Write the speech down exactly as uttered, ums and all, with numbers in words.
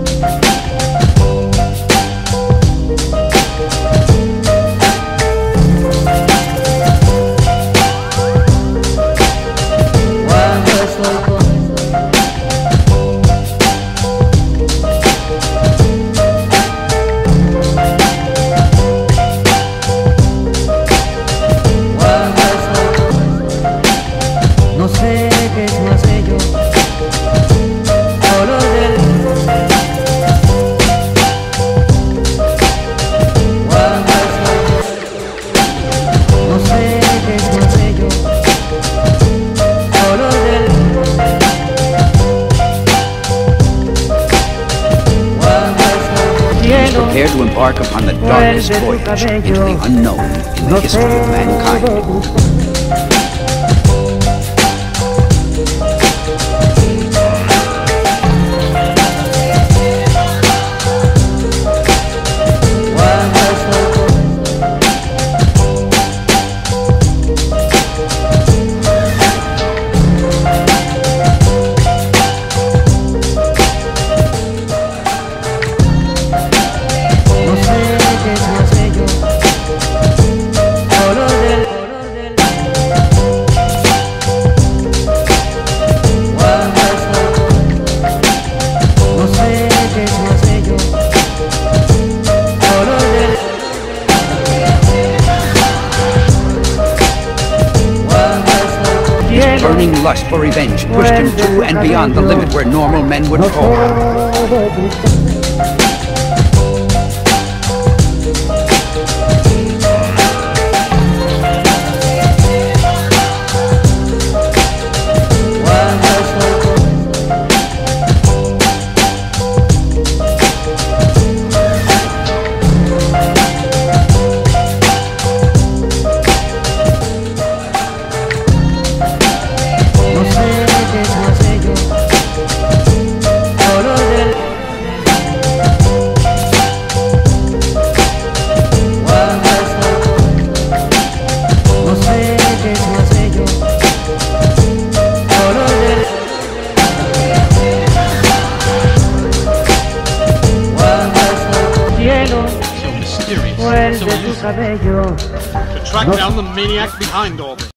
No sé qué es más bello, color del cuando estoy. No sé qué es más bello, color del cuando estoy. Cielo, prepare to embark upon the darkest voyage into the unknown in the history of mankind. Burning lust for revenge pushed him to and beyond the limit where normal men would fall. So mysterious, so to track down the maniac behind all this.